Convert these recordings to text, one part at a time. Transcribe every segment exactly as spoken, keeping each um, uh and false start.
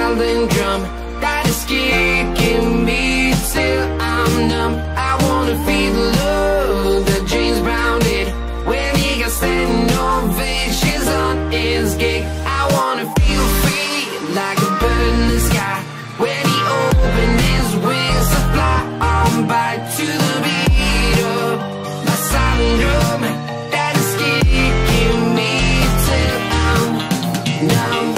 silent drum that is kicking me till I'm numb. I wanna feel the love that James Brown did when he got standing ovations on his gig. I wanna feel free like a bird in the sky when he opened his wings to fly on by to the beat of my silent drum that is kicking me till I'm numb.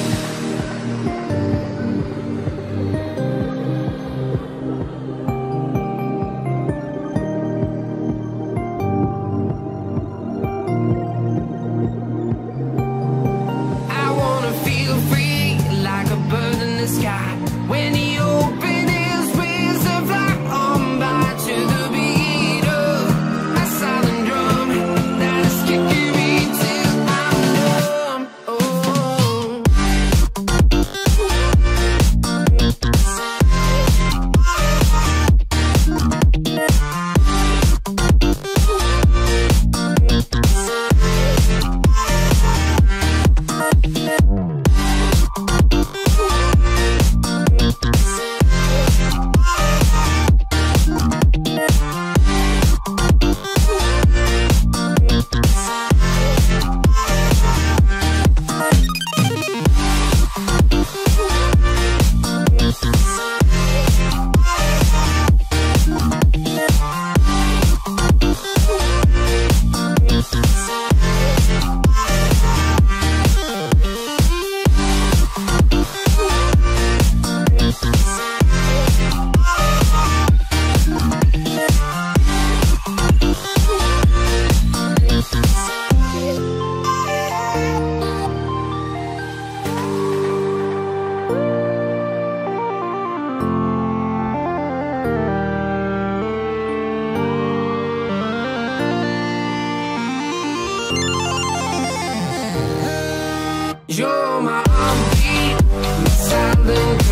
I wanna feel free like a bird in the sky when he opened his wings and fly on by to the beat of my silent drum that is kicking me till I'm numb. Oh. You're my heartbeat, my silent